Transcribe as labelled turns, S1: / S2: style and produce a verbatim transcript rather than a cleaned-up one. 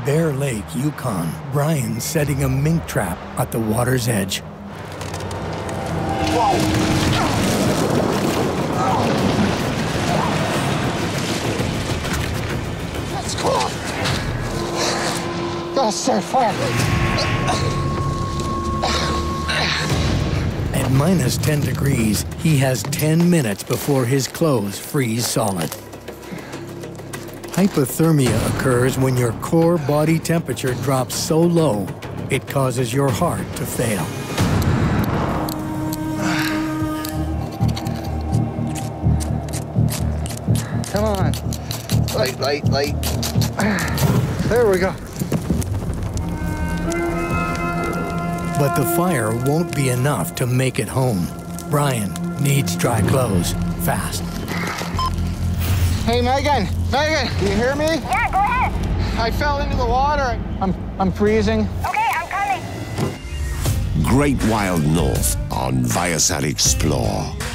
S1: Bear Lake, Yukon, Brian's setting a mink trap at the water's edge.
S2: Whoa! That's cool. Gotta start fire.
S1: At minus ten degrees, he has ten minutes before his clothes freeze solid. Hypothermia occurs when your core body temperature drops so low, it causes your heart to fail.
S2: Come on. Light, light, light. There we go.
S1: But the fire won't be enough to make it home. Brian needs dry clothes, fast.
S2: Hey, Megan, Megan, do you hear me?
S3: Yeah, go ahead.
S2: I fell into the water. I'm, I'm freezing.
S3: Okay, I'm coming.
S4: Great Wild North on Viasat Explore.